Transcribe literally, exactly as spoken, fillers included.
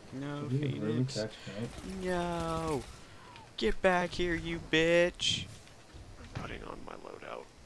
No, Did you really Phoenix. text me? No. Get back here, you bitch. I'm putting on my loadout.